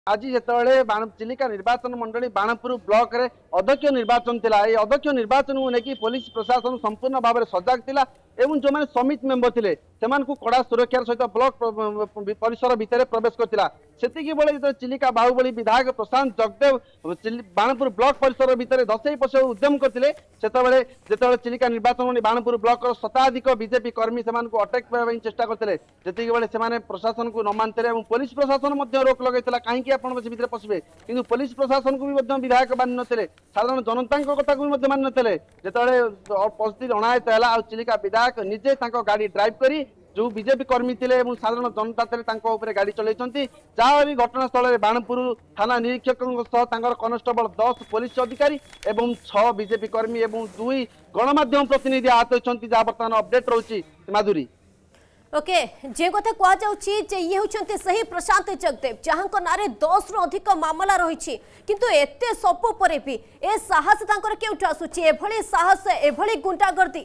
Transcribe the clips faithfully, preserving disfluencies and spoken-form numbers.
आज जिते बाण चिलिका निर्वाचन मंडली बाणपुर ब्लॉक रे अध्यक्ष निर्वाचन थिला ए अध्यक्ष निर्वाचन को लेकिन पुलिस प्रशासन संपूर्ण भाव में सजग थिला एवं जो मैंने समिति मेंबर थिले सेमान को कड़ा सुरक्षार सहित ब्लॉक परिसर भितर प्रवेश करथिला सेतिकी बेले जो चिलिका बाहुबली विधायक प्रशांत जगदेव बाणपुर ब्लॉक परिसर भितर दसई पशु उद्यम करथिले सेतबेले जेतबेले चिलिका निर्वाचन मंडली बाणपुर ब्लॉक शताधिक बीजेपी कर्मी सेमान को अटक करबा चेष्टा करथिले जेतिकी बेले सेमाने प्रशासन को न मानथिले एवं पुलिस प्रशासन मध्य रोक लगैथिला काहेकि आपण बस भितर पसबे किंतु पुलिस प्रशासन को भी मध्य विधायक मान नथिले साधारण जनता कथा को भी मध्य मान नथिले जेतबेले परिस्थिति अणायत हैला आ चिलिका विधायक निजे तांको गाड़ी ड्राइव करी जो बीजेपी कर्मी थे साधारण जनता थे गाड़ी चलती जहाँ भी घटनास्थल बाणपुर थाना निरीक्षक कनेस्टेबल दस पुलिस अधिकारी एवं छह बीजेपी कर्मी एवं दुई गणमाध्यम प्रतिनिधि आहत होती जहाँ बर्तमान अपडेट रोचे माधुरी ओके जे कथा कह जाउची जे ये होचंती सही प्रशांत जगदेव जहां को नारे दस रु अधिक मामला रही किंतु एते सब परे भी ए साहस तांकर केउठ आसुची एभली साहस एभली गुंडागर्दी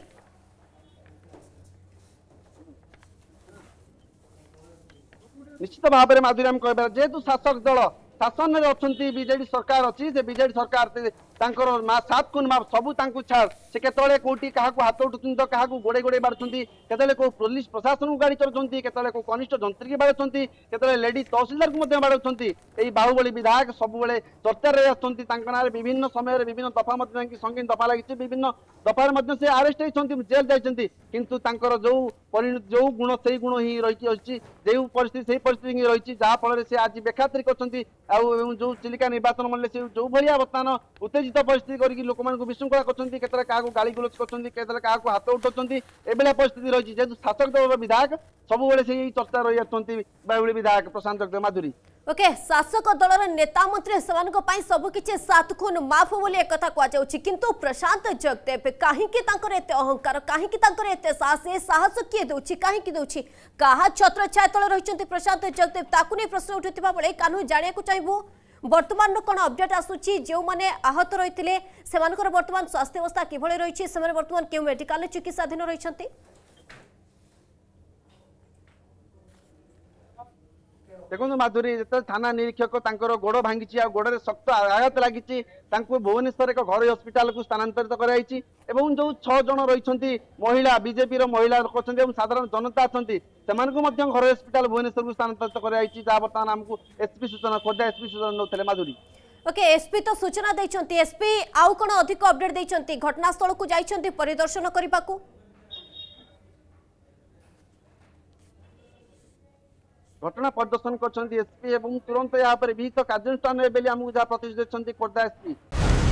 निश्चित भाव में माधुरी आम कह जेहेतु शासक दल शासन में अच्छा बीजेडी सरकार अच्छी से बीजेडी सरकार सात कुन सबू छाड़ से केतले कौटी क्या हाथ उठुं तो क्या गोड़े गोड़े बाड़ुं केतले को पुलिस प्रशासन को गाड़ी चलाउं केतले को कनिष्ठ जंत्री की बाड़ुं केतले लेडी तहसिलदार को बाड़ुं यही बाहुबली विधायक सबुबले चर्चार आसना विभिन्न समय विभिन्न दफा संगीन दफा लगी विभिन्न दफा से आरेस्ट होती जेल जाती किंतु जो जो गुण से गुण ही रही जो परिस्थिति से परिस्थिति रही जहाँफल से आज बेखातिर कर जो चिलिका निर्वाचन मंडली से जो भाया बर्तमान उत्तेजित परिस्थिति करके लोक मान विशृंखला करते क्या गाड़ी गुलच करते क्या हाथ उठाऊँ एभलिया परिस्थिति रही जेहतु शासक दल विधायक सबुबले से चर्चा रही आसुबली विधायक प्रशांत जगदेव माधुरी ओके शासक दलर नेता मंत्री सबकि सात खुन माफ बोली एक कथा कह किंतु प्रशांत जगदेव कहीं एते अहंकार कहीं एते साहस ए साहस किए दउछि कहीं दउछि कहा छत्र छाया तले रहिसंती प्रशांत जगदेव ताकु नै प्रश्न उठुथिबा बेले कानू जानिया को चाहबो वर्तमान कौन अपडेट आसुची जो माने आहत रही सेमानकर वर्तमान स्वास्थ्य अवस्था किभଳି रही से वर्तमान क्यों मेडिकल चिकित्साधीन रही देखो माधुरी जो थाना निरीक्षक गोड़ भांगी गोड़े शक्त आघात लगी भुवनेश्वर एक घर हस्पिटाल को स्थानांतरित कराई जो छह जन रही महिला बीजेपी महिला लोक अच्छा साधारण जनता अच्छा से घर हस्पिटाल भुवनेश्वर को स्थानांतरित कराई जहाँ बर्तमान आमको एसपी सूचना खोर्धा एसपी सूचना नौते माधुरी ओके एसपी तो सूचना देइछंती एसपी आउ कोन अधिक अपडेट देइछंती घटनास्थल को जाइछंती परिदर्शन करबा को घटना प्रदर्शन कर एसपी तुरंत यहाँ विहित कार्यानुष्ठान आमको जहाँ प्रतिश्रुति खोर्धा एसपी।